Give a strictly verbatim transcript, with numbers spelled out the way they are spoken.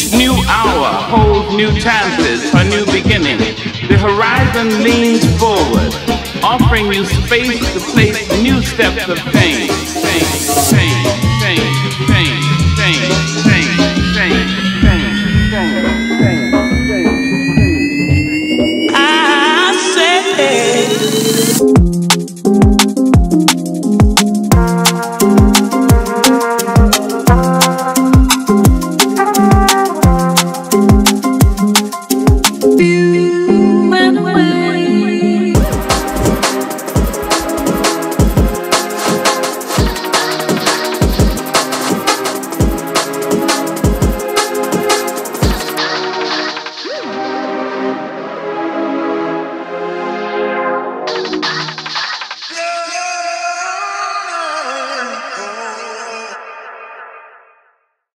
Each new hour holds new chances for new beginning. The horizon leans forward, offering you space to place new steps of change, change, change.